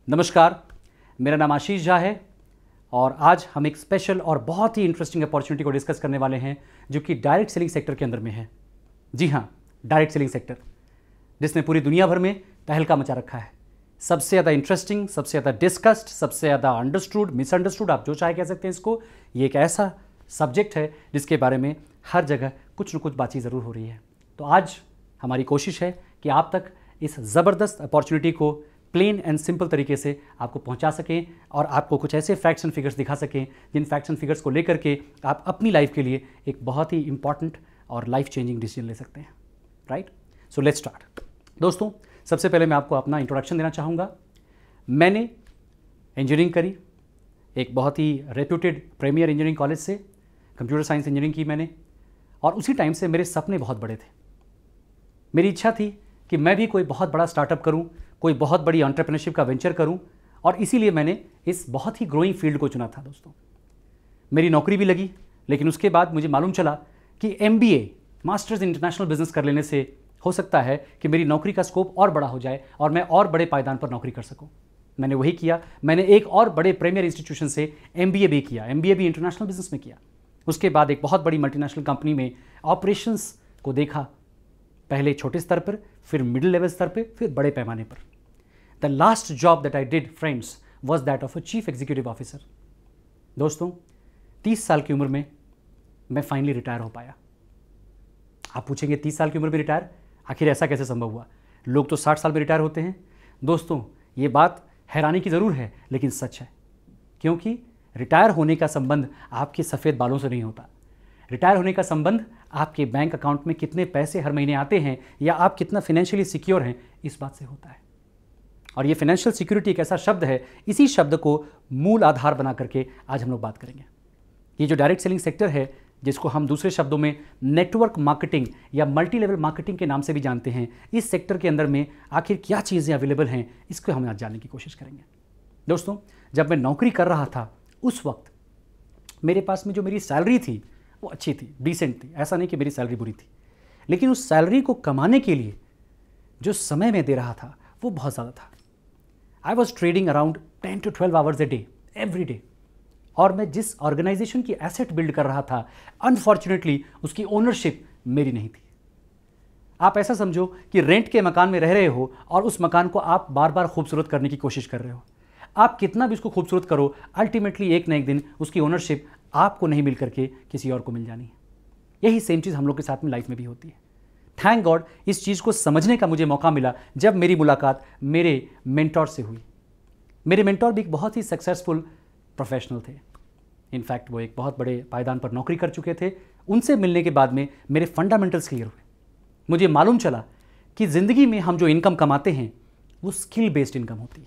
नमस्कार, मेरा नाम आशीष झा है और आज हम एक स्पेशल और बहुत ही इंटरेस्टिंग अपॉर्चुनिटी को डिस्कस करने वाले हैं जो कि डायरेक्ट सेलिंग सेक्टर के अंदर में है। जी हाँ, डायरेक्ट सेलिंग सेक्टर जिसने पूरी दुनिया भर में तहलका मचा रखा है। सबसे ज़्यादा इंटरेस्टिंग, सबसे ज़्यादा डिस्कस्ड, सबसे ज़्यादा अंडरस्टूड, मिसअंडरस्टूड, आप जो चाहे कह सकते हैं इसको। ये एक ऐसा सब्जेक्ट है जिसके बारे में हर जगह कुछ न कुछ बातचीत ज़रूर हो रही है। तो आज हमारी कोशिश है कि आप तक इस ज़बरदस्त अपॉर्चुनिटी को प्लेन एंड सिंपल तरीके से आपको पहुंचा सकें और आपको कुछ ऐसे फैक्ट्स एंड फिगर्स दिखा सकें जिन फैक्ट्स एंड फिगर्स को लेकर के आप अपनी लाइफ के लिए एक बहुत ही इंपॉर्टेंट और लाइफ चेंजिंग डिसीजन ले सकते हैं। Right, so let's start. दोस्तों, सबसे पहले मैं आपको अपना इंट्रोडक्शन देना चाहूँगा। मैंने इंजीनियरिंग करी एक बहुत ही रेप्यूटेड प्रीमियर इंजीनियरिंग कॉलेज से, कंप्यूटर साइंस इंजीनियरिंग की मैंने, और उसी टाइम से मेरे सपने बहुत बड़े थे। मेरी इच्छा थी कि मैं भी कोई बहुत बड़ा स्टार्टअप करूं, कोई बहुत बड़ी एंटरप्रेन्योरशिप का वेंचर करूं, और इसीलिए मैंने इस बहुत ही ग्रोइंग फील्ड को चुना था। दोस्तों, मेरी नौकरी भी लगी, लेकिन उसके बाद मुझे मालूम चला कि MBA masters in international business कर लेने से हो सकता है कि मेरी नौकरी का स्कोप और बड़ा हो जाए और मैं और बड़े पायदान पर नौकरी कर सकूं। मैंने वही किया। मैंने एक और बड़े प्रीमियर इंस्टीट्यूशन से MBA भी किया, MBA भी इंटरनेशनल बिजनेस में किया। उसके बाद एक बहुत बड़ी मल्टीनेशनल कंपनी में ऑपरेशंस को देखा, पहले छोटे स्तर पर, फिर मिडिल लेवल स्तर पर, फिर बड़े पैमाने पर। The last job that I did friends was that of a chief executive officer. दोस्तों, 30 साल की उम्र में मैं फाइनली रिटायर हो पाया। आप पूछेंगे 30 साल की उम्र में रिटायर, आखिर ऐसा कैसे संभव हुआ? लोग तो 60 साल में रिटायर होते हैं। दोस्तों, ये बात हैरानी की ज़रूर है, लेकिन सच है, क्योंकि रिटायर होने का संबंध आपके सफ़ेद बालों से नहीं होता। रिटायर होने का संबंध आपके बैंक अकाउंट में कितने पैसे हर महीने आते हैं या आप कितना फाइनेंशियली सिक्योर हैं, इस बात से होता है। और ये फाइनेंशियल सिक्योरिटी एक ऐसा शब्द है, इसी शब्द को मूल आधार बना करके आज हम लोग बात करेंगे। ये जो डायरेक्ट सेलिंग सेक्टर है, जिसको हम दूसरे शब्दों में नेटवर्क मार्केटिंग या मल्टी लेवल मार्केटिंग के नाम से भी जानते हैं, इस सेक्टर के अंदर में आखिर क्या चीज़ें अवेलेबल हैं, इसको हम आज जानने की कोशिश करेंगे। दोस्तों, जब मैं नौकरी कर रहा था उस वक्त मेरे पास में जो मेरी सैलरी थी वो अच्छी थी, डिसेंट थी। ऐसा नहीं कि मेरी सैलरी बुरी थी, लेकिन उस सैलरी को कमाने के लिए जो समय मैं दे रहा था वो बहुत ज़्यादा था। I was trading around 10 to 12 hours a day, every day. और मैं जिस ऑर्गेनाइजेशन की एसेट बिल्ड कर रहा था, अनफॉर्चुनेटली उसकी ओनरशिप मेरी नहीं थी। आप ऐसा समझो कि रेंट के मकान में रह रहे हो और उस मकान को आप बार बार खूबसूरत करने की कोशिश कर रहे हो। आप कितना भी उसको खूबसूरत करो, अल्टीमेटली एक ना एक दिन उसकी ओनरशिप आपको नहीं मिल करके किसी और को मिल जानी है। यही सेम चीज़ हम लोग के साथ में लाइफ में भी होती है। थैंक गॉड, इस चीज़ को समझने का मुझे मौका मिला जब मेरी मुलाकात मेरे मेंटोर से हुई। मेरे मेंटोर भी एक बहुत ही सक्सेसफुल प्रोफेशनल थे। इनफैक्ट वो एक बहुत बड़े पायदान पर नौकरी कर चुके थे। उनसे मिलने के बाद में मेरे फंडामेंटल्स क्लियर हुए। मुझे मालूम चला कि ज़िंदगी में हम जो इनकम कमाते हैं वो स्किल बेस्ड इनकम होती है।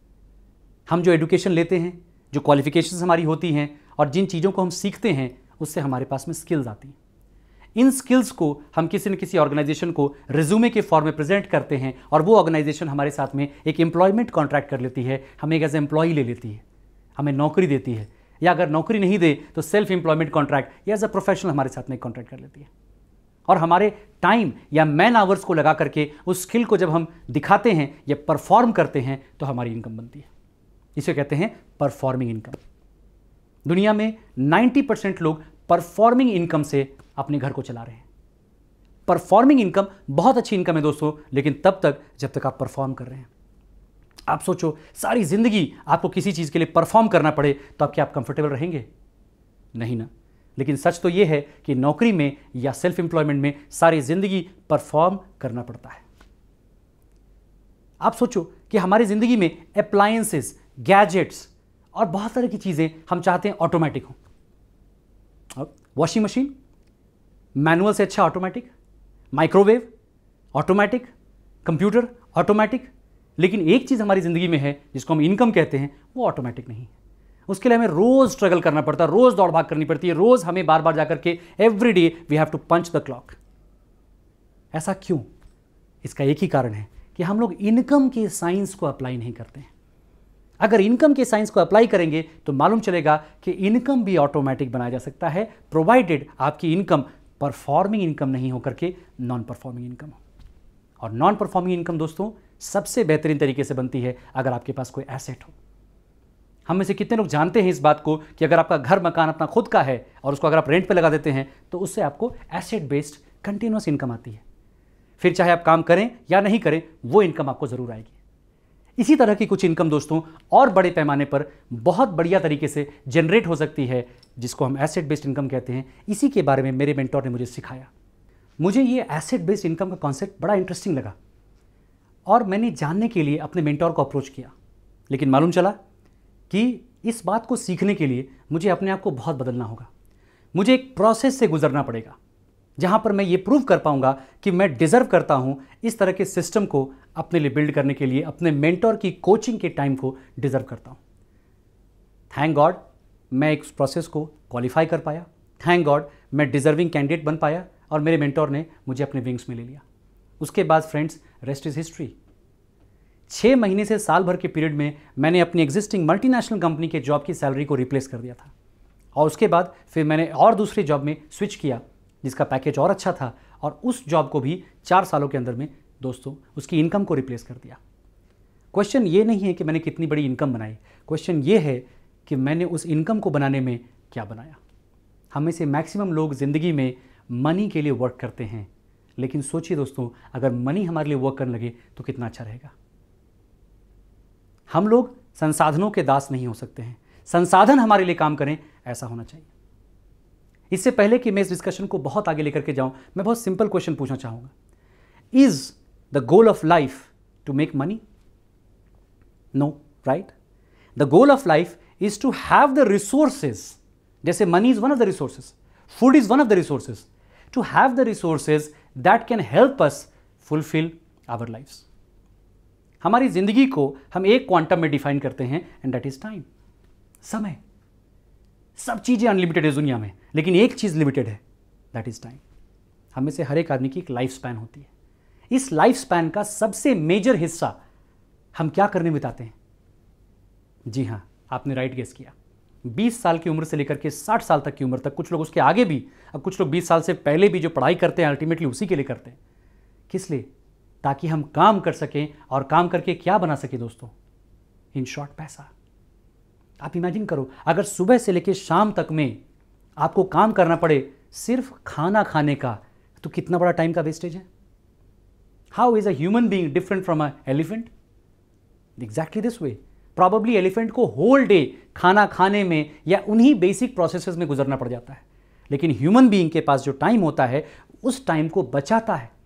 हम जो एजुकेशन लेते हैं, जो क्वालिफिकेशंस हमारी होती हैं और जिन चीज़ों को हम सीखते हैं, उससे हमारे पास में स्किल्स आती हैं। इन स्किल्स को हम किसी न किसी ऑर्गेनाइजेशन को रिज्यूमे के फॉर्म में प्रेजेंट करते हैं और वो ऑर्गेनाइजेशन हमारे साथ में एक एम्प्लॉयमेंट कॉन्ट्रैक्ट कर लेती है, हमें एज एम्प्लॉय ले लेती है, हमें नौकरी देती है, या अगर नौकरी नहीं दे तो सेल्फ एम्प्लॉयमेंट कॉन्ट्रैक्ट या एज अ प्रोफेशनल हमारे साथ में कॉन्ट्रैक्ट कर लेती है। और हमारे टाइम या मैन आवर्स को लगा करके उस स्किल को जब हम दिखाते हैं या परफॉर्म करते हैं तो हमारी इनकम बनती है। इसे कहते हैं परफॉर्मिंग इनकम। दुनिया में 90% लोग परफॉर्मिंग इनकम से अपने घर को चला रहे हैं। परफॉर्मिंग इनकम बहुत अच्छी इनकम है दोस्तों, लेकिन तब तक जब तक आप परफॉर्म कर रहे हैं। आप सोचो, सारी जिंदगी आपको किसी चीज़ के लिए परफॉर्म करना पड़े तो क्या आप कंफर्टेबल रहेंगे? नहीं ना। लेकिन सच तो यह है कि नौकरी में या सेल्फ एम्प्लॉयमेंट में सारी जिंदगी परफॉर्म करना पड़ता है। आप सोचो कि हमारी जिंदगी में अप्लायंसेस, गैजेट्स और बहुत तरह की चीज़ें हम चाहते हैं ऑटोमेटिक हो। वॉशिंग मशीन मैनुअल से अच्छा automatic, microwave automatic, computer automatic, लेकिन एक चीज़ हमारी ज़िंदगी में है जिसको हम इनकम कहते हैं, वो ऑटोमेटिक नहीं है। उसके लिए हमें रोज़ स्ट्रगल करना पड़ता है, रोज़ दौड़ भाग करनी पड़ती है, रोज़ हमें बार बार जाकर के every day we have to punch the clock. ऐसा क्यों? इसका एक ही कारण है कि हम लोग इनकम के साइंस को अप्लाई नहीं करते हैं। अगर इनकम के साइंस को अप्लाई करेंगे तो मालूम चलेगा कि इनकम भी ऑटोमेटिक बनाया जा सकता है, प्रोवाइडेड आपकी इनकम परफॉर्मिंग इनकम नहीं होकर के नॉन परफॉर्मिंग इनकम हो। और नॉन परफॉर्मिंग इनकम दोस्तों सबसे बेहतरीन तरीके से बनती है अगर आपके पास कोई एसेट हो। हम में से कितने लोग जानते हैं इस बात को कि अगर आपका घर मकान अपना खुद का है और उसको अगर आप रेंट पे लगा देते हैं तो उससे आपको एसेट बेस्ड कंटिन्यूअस इनकम आती है। फिर चाहे आप काम करें या नहीं करें, वो इनकम आपको जरूर आएगी। इसी तरह की कुछ इनकम दोस्तों और बड़े पैमाने पर बहुत बढ़िया तरीके से जनरेट हो सकती है, जिसको हम एसेट बेस्ड इनकम कहते हैं। इसी के बारे में मेरे मेंटोर ने मुझे सिखाया। मुझे ये एसेट बेस्ड इनकम का कॉन्सेप्ट बड़ा इंटरेस्टिंग लगा और मैंने जानने के लिए अपने मेंटोर को अप्रोच किया। लेकिन मालूम चला कि इस बात को सीखने के लिए मुझे अपने आप को बहुत बदलना होगा। मुझे एक प्रोसेस से गुजरना पड़ेगा जहां पर मैं ये प्रूव कर पाऊंगा कि मैं डिजर्व करता हूं इस तरह के सिस्टम को अपने लिए बिल्ड करने के लिए, अपने मेंटोर की कोचिंग के टाइम को डिजर्व करता हूं। थैंक गॉड मैं इस प्रोसेस को क्वालिफाई कर पाया। थैंक गॉड मैं डिजर्विंग कैंडिडेट बन पाया और मेरे मेंटोर ने मुझे अपने विंग्स में ले लिया। उसके बाद फ्रेंड्स, रेस्ट इज हिस्ट्री। 6 महीने से साल भर के पीरियड में मैंने अपनी एग्जिस्टिंग मल्टीनेशनल कंपनी के जॉब की सैलरी को रिप्लेस कर दिया था और उसके बाद फिर मैंने और दूसरी जॉब में स्विच किया जिसका पैकेज और अच्छा था और उस जॉब को भी 4 सालों के अंदर में दोस्तों उसकी इनकम को रिप्लेस कर दिया। क्वेश्चन ये नहीं है कि मैंने कितनी बड़ी इनकम बनाई, क्वेश्चन ये है कि मैंने उस इनकम को बनाने में क्या बनाया। हम में से मैक्सिमम लोग ज़िंदगी में मनी के लिए वर्क करते हैं, लेकिन सोचिए दोस्तों अगर मनी हमारे लिए वर्क करने लगे तो कितना अच्छा रहेगा। हम लोग संसाधनों के दास नहीं हो सकते हैं, संसाधन हमारे लिए काम करें, ऐसा होना चाहिए। इससे पहले कि मैं इस डिस्कशन को बहुत आगे लेकर के जाऊं, मैं बहुत सिंपल क्वेश्चन पूछना चाहूंगा। Is the goal of life to make money? No, right? The goal of life is to have the resources. जैसे money is one of the resources, food is one of the resources, to have the resources that can help us fulfil our lifes. हमारी जिंदगी को हम एक quantum में define करते हैं and that is time, समय। सब चीजें अनलिमिटेड है दुनिया में, लेकिन एक चीज लिमिटेड है, दैट इज टाइम। हम में से हर एक आदमी की एक लाइफ स्पैन होती है। इस लाइफ स्पैन का सबसे मेजर हिस्सा हम क्या करने में बिताते हैं? जी हां, आपने राइट गेस किया। 20 साल की उम्र से लेकर के 60 साल तक की उम्र तक, कुछ लोग उसके आगे भी, अब कुछ लोग 20 साल से पहले भी जो पढ़ाई करते हैं अल्टीमेटली उसी के लिए करते हैं। किस लिए? ताकि हम काम कर सकें और काम करके क्या बना सके दोस्तों? इन शॉर्ट, पैसा। आप इमेजिन करो अगर सुबह से लेकर शाम तक में आपको काम करना पड़े सिर्फ खाना खाने का, तो कितना बड़ा टाइम का वेस्टेज है। How is a human being different from a elephant? Exactly this way. Probably elephant को होल डे खाना खाने में या उन्हीं बेसिक प्रोसेसेस में गुजरना पड़ जाता है, लेकिन ह्यूमन बीइंग के पास जो टाइम होता है उस टाइम को बचाता है।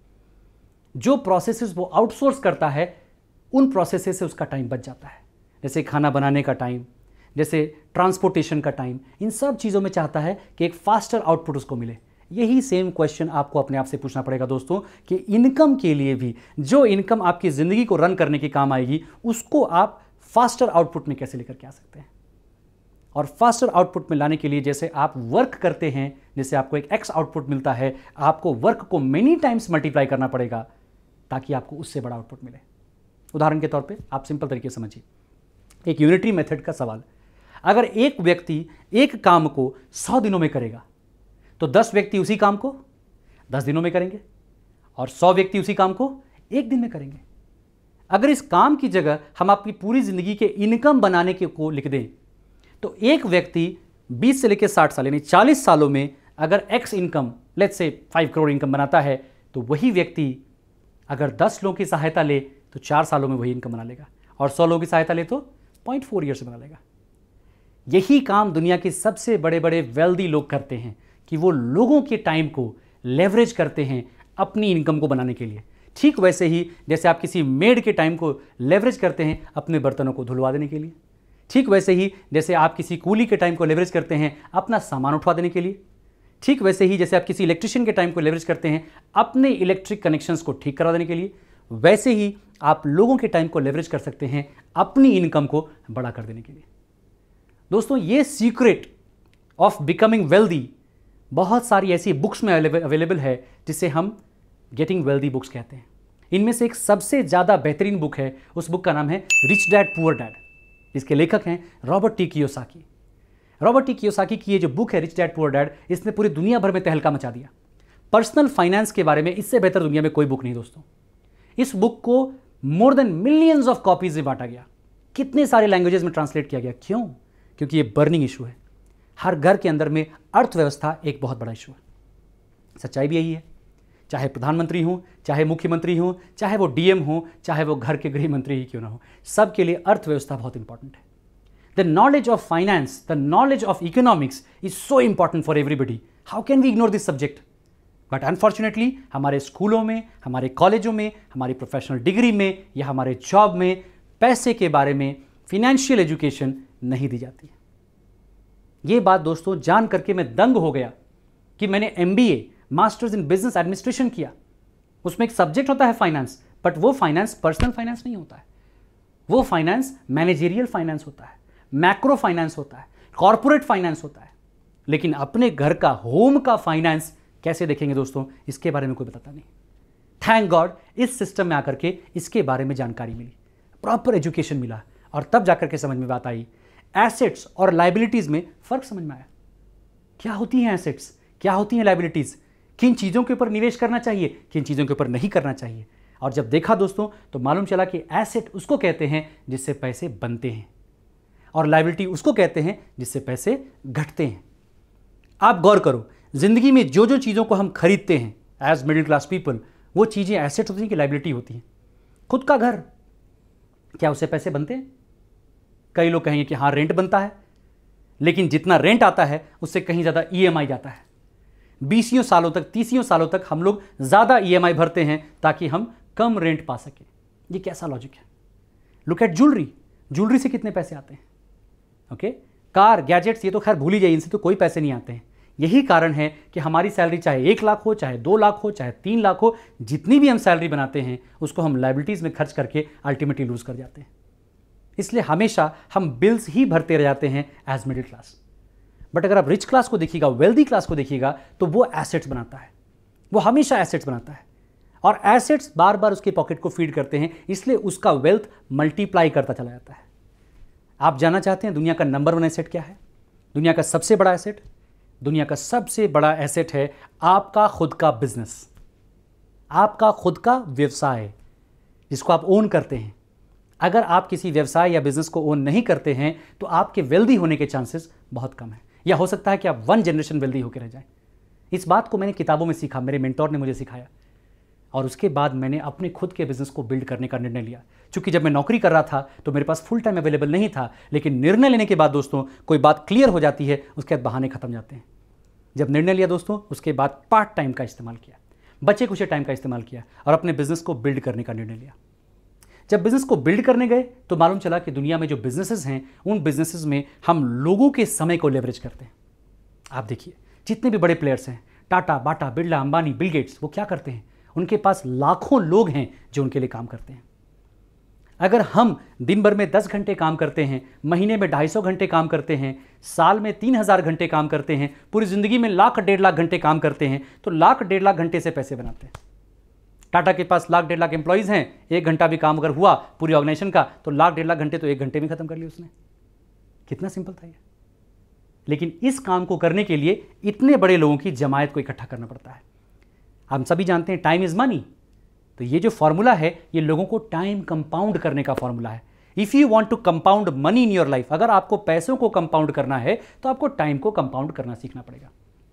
जो प्रोसेसेस वो आउटसोर्स करता है उन प्रोसेसेस से उसका टाइम बच जाता है, जैसे खाना बनाने का टाइम, जैसे ट्रांसपोर्टेशन का टाइम। इन सब चीज़ों में चाहता है कि एक फास्टर आउटपुट उसको मिले। यही सेम क्वेश्चन आपको अपने आप से पूछना पड़ेगा दोस्तों कि इनकम के लिए भी, जो इनकम आपकी ज़िंदगी को रन करने के काम आएगी, उसको आप फास्टर आउटपुट में कैसे लेकर के आ सकते हैं। और फास्टर आउटपुट में लाने के लिए जैसे आप वर्क करते हैं, जैसे आपको एक एक्स आउटपुट मिलता है, आपको वर्क को मेनी टाइम्स मल्टीप्लाई करना पड़ेगा ताकि आपको उससे बड़ा आउटपुट मिले। उदाहरण के तौर पे आप सिंपल तरीके से समझिए, एक यूनिटरी मेथड का सवाल। अगर एक व्यक्ति एक काम को 100 दिनों में करेगा तो 10 व्यक्ति उसी काम को 10 दिनों में करेंगे और 100 व्यक्ति उसी काम को 1 दिन में करेंगे। अगर इस काम की जगह हम आपकी पूरी जिंदगी के इनकम बनाने के को लिख दें तो एक व्यक्ति 20 से लेकर 60 साल यानी 40 सालों में अगर x income, let's say 5 crore income बनाता है, तो वही व्यक्ति अगर 10 लोगों की सहायता ले तो 4 सालों में वही इनकम बना लेगा और 100 लोगों की सहायता ले तो 0.4 ईयर्स में बना लेगा। यही काम दुनिया के सबसे बड़े बड़े वेल्दी लोग करते हैं कि वो लोगों के टाइम को लेवरेज करते हैं अपनी इनकम को बनाने के लिए। ठीक वैसे ही जैसे आप किसी मेड के टाइम को लेवरेज करते हैं अपने बर्तनों को धुलवा देने के लिए, ठीक वैसे ही जैसे आप किसी कूली के टाइम को लेवरेज करते हैं अपना सामान उठवा देने के लिए, ठीक वैसे ही जैसे आप किसी इलेक्ट्रिशियन के टाइम को लेवरेज करते हैं अपने इलेक्ट्रिक कनेक्शंस को ठीक करा देने के लिए, वैसे ही आप लोगों के टाइम को लेवरेज कर सकते हैं अपनी इनकम को बड़ा कर देने के लिए। दोस्तों, ये सीक्रेट ऑफ बिकमिंग वेल्दी बहुत सारी ऐसी बुक्स में अवेलेबल है जिसे हम गेटिंग वेल्दी बुक्स कहते हैं। इनमें से एक सबसे ज़्यादा बेहतरीन बुक है, उस बुक का नाम है रिच डैड पुअर डैड, जिसके लेखक हैं Robert T Kiyosaki. Robert T Kiyosaki की ये जो बुक है रिच डैड पुअर डैड, इसने पूरी दुनिया भर में तहलका मचा दिया। पर्सनल फाइनेंस के बारे में इससे बेहतर दुनिया में कोई बुक नहीं दोस्तों। इस बुक को more than millions of copies में बांटा गया, कितने सारे लैंग्वेजेस में ट्रांसलेट किया गया। क्यों? क्योंकि ये बर्निंग इशू है। हर घर के अंदर में अर्थव्यवस्था एक बहुत बड़ा इशू है। सच्चाई भी यही है, चाहे प्रधानमंत्री हो, चाहे मुख्यमंत्री हो, चाहे वो डीएम हो, चाहे वो घर के गृह मंत्री ही क्यों ना हो, सबके लिए अर्थव्यवस्था बहुत इंपॉर्टेंट है। The knowledge of finance, the knowledge of economics is so important for everybody. How can we ignore this subject? But unfortunately हमारे स्कूलों में, हमारे कॉलेजों में, हमारी प्रोफेशनल डिग्री में या हमारे जॉब में पैसे के बारे में फिनेंशियल एजुकेशन नहीं दी जाती है। ये बात दोस्तों जान करके मैं दंग हो गया कि मैंने MBA masters in business administration किया। उसमें एक सब्जेक्ट होता है फाइनेंस, बट वो फाइनेंस पर्सनल फाइनेंस नहीं होता है, वो फाइनेंस मैनेजेरियल फाइनेंस होता है, मैक्रो फाइनेंस होता है, कॉर्पोरेट फाइनेंस होता है। लेकिन अपने घर का, होम का फाइनेंस कैसे देखेंगे दोस्तों, इसके बारे में कोई बताता नहीं। थैंक गॉड इस सिस्टम में आकर के इसके बारे में जानकारी मिली, प्रॉपर एजुकेशन मिला, और तब जाकर के समझ में बात आई, एसेट्स और लाइबिलिटीज़ में फ़र्क समझ में आया। क्या होती हैं एसेट्स, क्या होती हैं लाइबिलिटीज़, किन चीज़ों के ऊपर निवेश करना चाहिए, किन चीज़ों के ऊपर नहीं करना चाहिए। और जब देखा दोस्तों तो मालूम चला कि एसेट उसको कहते हैं जिससे पैसे बनते हैं, और लाइबिलिटी उसको कहते हैं जिससे पैसे घटते हैं। आप गौर करो, ज़िंदगी में जो जो चीज़ों को हम खरीदते हैं एज मिडिल क्लास पीपल, वो चीज़ें एसेट होती हैं कि लाइबिलिटी होती हैं। खुद का घर, क्या उससे पैसे बनते हैं? कई लोग कहेंगे कि हाँ रेंट बनता है, लेकिन जितना रेंट आता है उससे कहीं ज़्यादा EMI जाता है। 20 सालों तक, 30 सालों तक हम लोग ज़्यादा EMI भरते हैं ताकि हम कम रेंट पा सकें। ये कैसा लॉजिक है? लुक एट ज्वेलरी, ज्वेलरी से कितने पैसे आते हैं? ओके, कार, गैजेट्स, ये तो खैर भूल ही जाइए, इनसे तो कोई पैसे नहीं आते हैं। यही कारण है कि हमारी सैलरी चाहे 1 लाख हो, चाहे 2 लाख हो, चाहे 3 लाख हो, जितनी भी हम सैलरी बनाते हैं उसको हम लाइबिलिटीज़ में खर्च करके अल्टीमेटली लूज कर जाते हैं। इसलिए हमेशा हम बिल्स ही भरते रह जाते हैं एज मिडिल क्लास। बट अगर आप रिच क्लास को देखिएगा, वेल्दी क्लास को देखिएगा, तो वो एसेट्स बनाता है, वो हमेशा एसेट्स बनाता है, और एसेट्स बार बार उसके पॉकेट को फीड करते हैं, इसलिए उसका वेल्थ मल्टीप्लाई करता चला जाता है। आप जानना चाहते हैं दुनिया का नंबर 1 एसेट क्या है? दुनिया का सबसे बड़ा एसेट, दुनिया का सबसे बड़ा एसेट है आपका खुद का बिजनेस, आपका खुद का व्यवसाय जिसको आप ओन करते हैं। अगर आप किसी व्यवसाय या बिजनेस को ओन नहीं करते हैं तो आपके वेल्दी होने के चांसेस बहुत कम है, या हो सकता है कि आप 1 जनरेशन वेल्दी होकर रह जाएं। इस बात को मैंने किताबों में सीखा, मेरे मेंटोर ने मुझे सिखाया, और उसके बाद मैंने अपने खुद के बिजनेस को बिल्ड करने का निर्णय लिया। क्योंकि जब मैं नौकरी कर रहा था तो मेरे पास फुल टाइम अवेलेबल नहीं था, लेकिन निर्णय लेने के बाद दोस्तों कोई बात क्लियर हो जाती है, उसके बाद बहाने खत्म जाते हैं। जब निर्णय लिया दोस्तों, उसके बाद पार्ट टाइम का इस्तेमाल किया, बचे कुछ टाइम का इस्तेमाल किया, और अपने बिजनेस को बिल्ड करने का निर्णय लिया। जब बिजनेस को बिल्ड करने गए तो मालूम चला कि दुनिया में जो बिजनेसेस हैं, उन बिजनेसेस में हम लोगों के समय को लेवरेज करते हैं। आप देखिए, जितने भी बड़े प्लेयर्स हैं, टाटा, बाटा, बिरला, अंबानी, बिल गेट्स, वो क्या करते हैं? उनके पास लाखों लोग हैं जो उनके लिए काम करते हैं। अगर हम दिन भर में 10 घंटे काम करते हैं, महीने में 250 घंटे काम करते हैं, साल में 3000 घंटे काम करते हैं, पूरी ज़िंदगी में लाख 1.5 लाख घंटे काम करते हैं, तो लाख 1.5 लाख घंटे से पैसे बनाते हैं। टाटा के पास लाख 1.5 लाख एम्प्लॉयज़ हैं, 1 घंटा भी काम अगर हुआ पूरी ऑर्गेनाइजेशन का तो लाख 1.5 लाख घंटे तो 1 घंटे में खत्म कर लिए उसने। कितना सिंपल था ये। लेकिन इस काम को करने के लिए इतने बड़े लोगों की जमायत को इकट्ठा करना पड़ता है। हम सभी जानते हैं टाइम इज़ मनी, तो ये जो फॉर्मूला है ये लोगों को टाइम कंपाउंड करने का फॉर्मूला है। If you want to compound money in your life, अगर आपको पैसों को कंपाउंड करना है तो आपको टाइम को कंपाउंड करना सीखना पड़ेगा।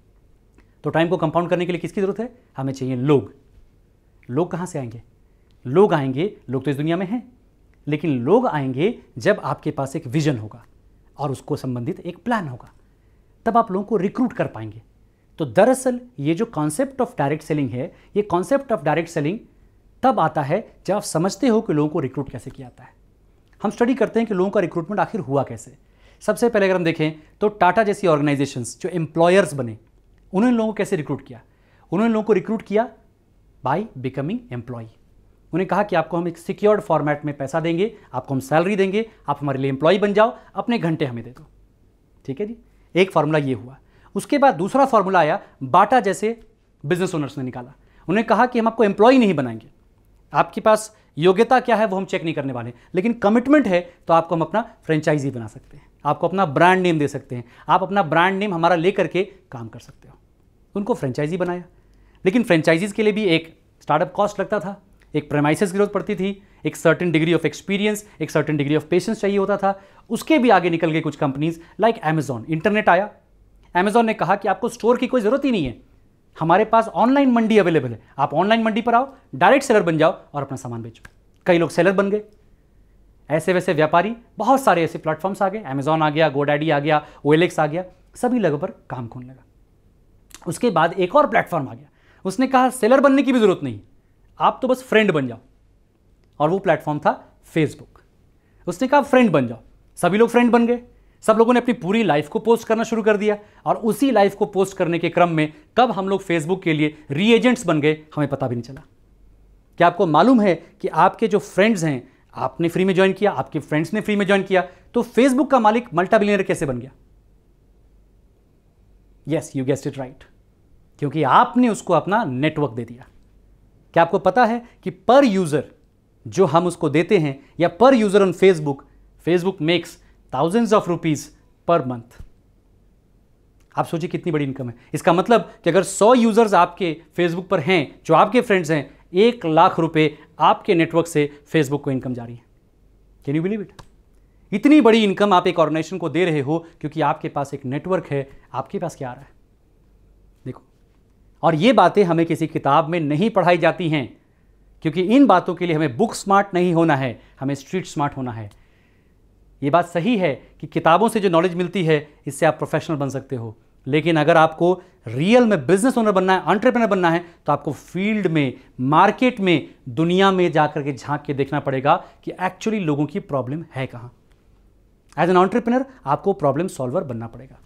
तो टाइम को कंपाउंड करने के लिए किसकी जरूरत है? हमें चाहिए लोग। लोग कहाँ से आएंगे? लोग आएंगे, लोग तो इस दुनिया में हैं, लेकिन लोग आएंगे जब आपके पास एक विजन होगा और उसको संबंधित एक प्लान होगा, तब आप लोगों को रिक्रूट कर पाएंगे। तो दरअसल ये जो कॉन्सेप्ट ऑफ डायरेक्ट सेलिंग है, ये कॉन्सेप्ट ऑफ डायरेक्ट सेलिंग तब आता है जब आप समझते हो कि लोगों को रिक्रूट कैसे किया जाता है। हम स्टडी करते हैं कि लोगों का रिक्रूटमेंट आखिर हुआ कैसे। सबसे पहले अगर हम देखें तो टाटा जैसी ऑर्गेनाइजेशंस जो एम्प्लॉयर्स बने, उन्होंने लोगों को कैसे रिक्रूट किया? उन्होंने लोगों को रिक्रूट किया बाय बिकमिंग एम्प्लॉय। उन्हें कहा कि आपको हम एक सिक्योर्ड फॉर्मेट में पैसा देंगे, आपको हम सैलरी देंगे, आप हमारे लिए एम्प्लॉय बन जाओ, अपने घंटे हमें दे दो। ठीक है जी, एक फार्मूला ये हुआ। उसके बाद दूसरा फार्मूला आया, बाटा जैसे बिजनेस ओनर्स ने निकाला। उन्हें कहा कि हम आपको एम्प्लॉय नहीं बनाएंगे, आपके पास योग्यता क्या है वो हम चेक नहीं करने वाले, लेकिन कमिटमेंट है तो आपको हम अपना फ्रेंचाइजी बना सकते हैं, आपको अपना ब्रांड नेम दे सकते हैं, आप अपना ब्रांड नेम हमारा लेकर के काम कर सकते हो। उनको फ्रेंचाइजी बनाया, लेकिन फ्रेंचाइजीज के लिए भी एक स्टार्टअप कॉस्ट लगता था। एक प्रेमाइसेस की जरूरत पड़ती थी, एक सर्टेन डिग्री ऑफ एक्सपीरियंस, एक सर्टेन डिग्री ऑफ पेशेंस चाहिए होता था। उसके भी आगे निकल गए कुछ कंपनीज लाइक अमेजॉन। इंटरनेट आया, अमेजॉन ने कहा कि आपको स्टोर की कोई जरूरत ही नहीं है, हमारे पास ऑनलाइन मंडी अवेलेबल है, आप ऑनलाइन मंडी पर आओ, डायरेक्ट सेलर बन जाओ और अपना सामान बेचो। कई लोग सेलर बन गए। ऐसे वैसे व्यापारी, बहुत सारे ऐसे प्लेटफॉर्म्स आ गए, अमेजॉन आ गया, गोडैडी आ गया, OLX आ गया, सभी लोगों पर काम खोलने लगा। उसके बाद एक और प्लेटफॉर्म आ गया, उसने कहा सेलर बनने की भी जरूरत नहीं, आप तो बस फ्रेंड बन जाओ, और वो प्लेटफॉर्म था फेसबुक। उसने कहा फ्रेंड बन जाओ, सभी लोग फ्रेंड बन गए, सब लोगों ने अपनी पूरी लाइफ को पोस्ट करना शुरू कर दिया, और उसी लाइफ को पोस्ट करने के क्रम में कब हम लोग फेसबुक के लिए रीएजेंट्स बन गए हमें पता भी नहीं चला। क्या आपको मालूम है कि आपके जो फ्रेंड्स हैं, आपने फ्री में ज्वाइन किया, आपके फ्रेंड्स ने फ्री में ज्वाइन किया, तो फेसबुक का मालिक मल्टीबिलियनर कैसे बन गया? Yes, you guessed it right, क्योंकि आपने उसको अपना नेटवर्क दे दिया। क्या आपको पता है कि पर यूजर जो हम उसको देते हैं, या per user on Facebook makes thousands of rupees per month. आप सोचिए कितनी बड़ी इनकम है। इसका मतलब कि अगर 100 यूजर्स आपके फेसबुक पर हैं जो आपके फ्रेंड्स हैं, 1 लाख रुपए आपके नेटवर्क से फेसबुक को इनकम जा रही है। Can you believe it? इतनी बड़ी इनकम आप एक ऑर्गेनाइजेशन को दे रहे हो क्योंकि आपके पास एक नेटवर्क है। आपके पास क्या आ रहा है देखो, और ये बातें हमें किसी किताब में नहीं पढ़ाई जाती हैं, क्योंकि इन बातों के लिए हमें बुक स्मार्ट नहीं होना है, हमें स्ट्रीट स्मार्ट होना है। ये बात सही है कि किताबों से जो नॉलेज मिलती है इससे आप प्रोफेशनल बन सकते हो, लेकिन अगर आपको रियल में बिजनेस ओनर बनना है, एंटरप्रेन्योर बनना है, तो आपको फील्ड में, मार्केट में, दुनिया में जाकर के झांक के देखना पड़ेगा कि एक्चुअली लोगों की प्रॉब्लम है कहां। एज एन एंटरप्रेन्योर आपको प्रॉब्लम सॉल्वर बनना पड़ेगा।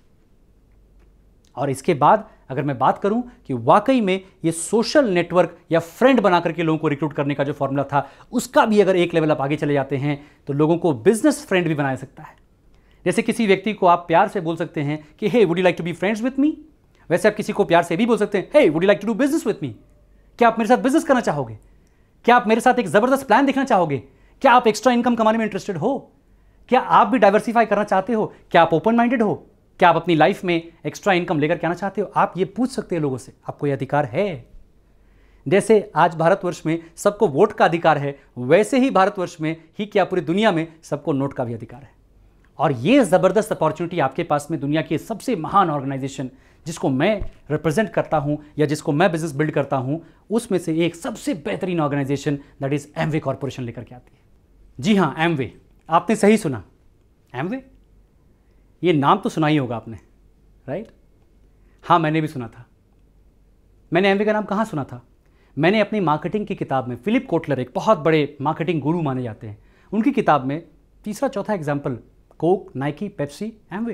और इसके बाद अगर मैं बात करूं कि वाकई में ये सोशल नेटवर्क या फ्रेंड बनाकर के लोगों को रिक्रूट करने का जो फॉर्मूला था, उसका भी अगर एक लेवल आप आगे चले जाते हैं तो लोगों को बिजनेस फ्रेंड भी बना सकता है। जैसे किसी व्यक्ति को आप प्यार से बोल सकते हैं कि hey would you like to be friends with me, वैसे आप किसी को प्यार से भी बोल सकते हैं hey would you like to do business with me. क्या आप मेरे साथ बिजनेस करना चाहोगे? क्या आप मेरे साथ एक जबरदस्त प्लान देखना चाहोगे? क्या आप एक्स्ट्रा इनकम कमाने में इंटरेस्टेड हो? क्या आप भी डाइवर्सिफाई करना चाहते हो? क्या आप ओपन माइंडेड हो? क्या आप अपनी लाइफ में एक्स्ट्रा इनकम लेकर के आना चाहते हो? आप ये पूछ सकते हैं लोगों से, आपको ये अधिकार है। जैसे आज भारतवर्ष में सबको वोट का अधिकार है, वैसे ही भारतवर्ष में ही क्या पूरी दुनिया में सबको नोट का भी अधिकार है। और ये जबरदस्त अपॉर्चुनिटी आपके पास में दुनिया की सबसे महान ऑर्गेनाइजेशन जिसको मैं रिप्रेजेंट करता हूं या जिसको मैं बिजनेस बिल्ड करता हूं, उसमें से एक सबसे बेहतरीन organisation that is Amway corporation लेकर के आती है। जी हां, एमवे, आपने सही सुना, एमवे। ये नाम तो सुना ही होगा आपने, राइट? हाँ, मैंने भी सुना था। मैंने एमवे का नाम कहाँ सुना था? मैंने अपनी मार्केटिंग की किताब में, फिलिप कोटलर एक बहुत बड़े मार्केटिंग गुरु माने जाते हैं, उनकी किताब में तीसरा चौथा example Coke, Nike, Pepsi, Amway.